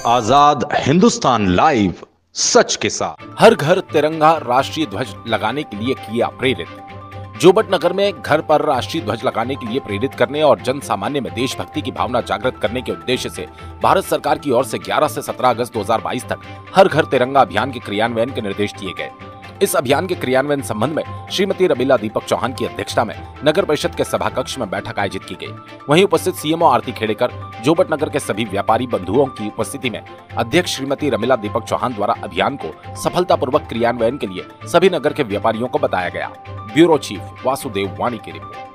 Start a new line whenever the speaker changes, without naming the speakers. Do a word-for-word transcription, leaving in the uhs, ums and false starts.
आजाद Hindustan live, सच के साथ।
हर घर तिरंगा राष्ट्रीय ध्वज लगाने के लिए किया प्रेरित। जोबट नगर में घर पर राष्ट्रीय ध्वज लगाने के लिए प्रेरित करने और जन सामान्य में देशभक्ति की भावना जागृत करने के उद्देश्य से भारत सरकार की ओर से ग्यारह से सत्रह अगस्त दो हज़ार बाईस तक हर घर तिरंगा अभियान के क्रियान्वयन के निर्देश दिए गए। इस अभियान के क्रियान्वयन संबंध में श्रीमती रमीला दीपक चौहान की अध्यक्षता में नगर परिषद के सभा कक्ष में बैठक आयोजित की गई। वहीं उपस्थित सीएमओ आरती खेड़ेकर, जोबट नगर के सभी व्यापारी बंधुओं की उपस्थिति में अध्यक्ष श्रीमती रमीला दीपक चौहान द्वारा अभियान को सफलतापूर्वक क्रियान्वयन के लिए सभी नगर के व्यापारियों को बताया गया। ब्यूरो चीफ वासुदेव वाणी की रिपोर्ट।